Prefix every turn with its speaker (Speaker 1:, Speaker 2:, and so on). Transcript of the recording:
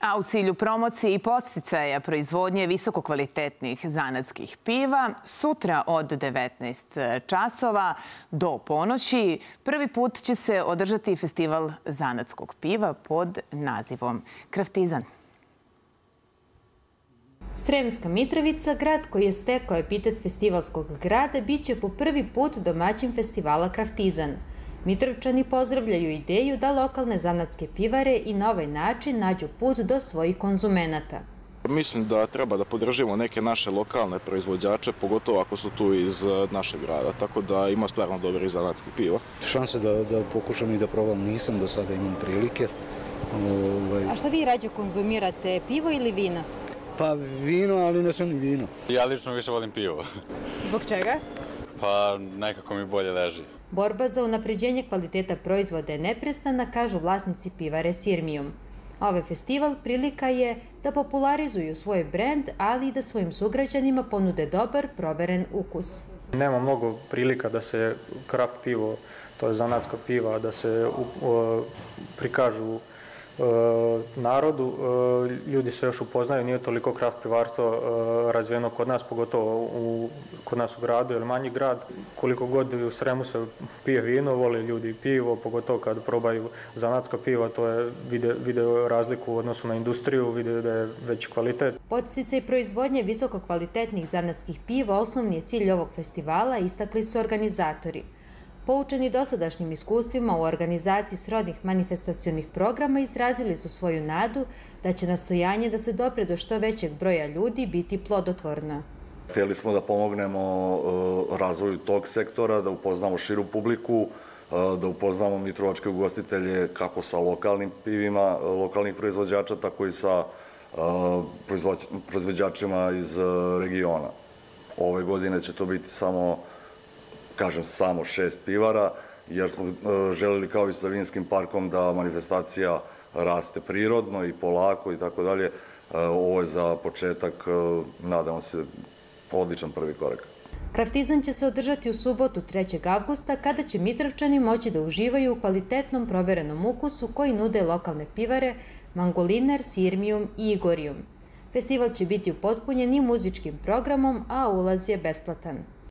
Speaker 1: A u cilju promocije i podsticaja proizvodnje visokokvalitetnih zanatskih piva, sutra od 19 časova do ponoći prvi put će se održati festival zanatskog piva pod nazivom Kraftizan.
Speaker 2: Sremska Mitrovica, grad koji je stekao epitet festivalskog grada, bit će po prvi put domaćin festivala Kraftizan. Mitrovčani pozdravljaju ideju da lokalne zanatske pivare i na ovaj način nađu put do svojih konzumenata.
Speaker 3: Mislim da treba da podržimo neke naše lokalne proizvođače, pogotovo ako su tu iz našeg grada, tako da ima stvarno dobrih zanatskih piva.
Speaker 4: Šanse da pokušam i da probam nisam, do sada imam prilike.
Speaker 2: A šta vi rađe konzumirate, pivo ili vino?
Speaker 4: Pa vino, ali ne sve ni vino.
Speaker 5: Ja lično više volim pivo.
Speaker 2: Zbog čega?
Speaker 5: Pa nekako mi bolje leži.
Speaker 2: Borba za unapređenje kvaliteta proizvoda je neprestana, kažu vlasnici pivare Sirmijum. Ovaj festival prilika je da popularizuju svoj brend, ali i da svojim sugrađanima ponude dobar, proveren ukus.
Speaker 6: Nema mnogo prilika da se kraft pivo, to je zanatska piva, da se prikažu narodu. Ljudi se još upoznaju, nije toliko kraft pivarstvo razvijeno kod nas, pogotovo kod nas u gradu ili manji grad. Koliko god u Sremu se pije vino, vole ljudi pivo, pogotovo kad probaju zanatska piva, to je vide razliku u odnosu na industriju, vide da je veći kvalitet.
Speaker 2: Podsticaj proizvodnje visokokvalitetnih zanatskih piva osnovni je cilj ovog festivala, istakli su organizatori. Poučeni dosadašnjim iskustvima u organizaciji srodnih manifestacionih programa, izrazili su svoju nadu da će nastojanje da se dopre do što većeg broja ljudi biti plodotvorno.
Speaker 7: Htjeli smo da pomognemo razvoju tog sektora, da upoznamo širu publiku, da upoznamo mitrovačke ugostitelje kako sa lokalnim pivima, lokalnih proizvođača, tako i sa proizvođačima iz regiona. Ove godine će to biti samo 6 pivara, jer smo želeli kao i sa vinskim parkom da manifestacija raste prirodno i polako i tako dalje. Ovo je za početak, nadamo se, odličan prvi korak.
Speaker 2: Kraftizan će se održati u subotu 3. avgusta, kada će Mitrovčani moći da uživaju u kvalitetnom proverenom ukusu koji nude lokalne pivare Mangolinar, Sirmijum i Igorijum. Festival će biti upotpunjen i muzičkim programom, a ulaz je besplatan.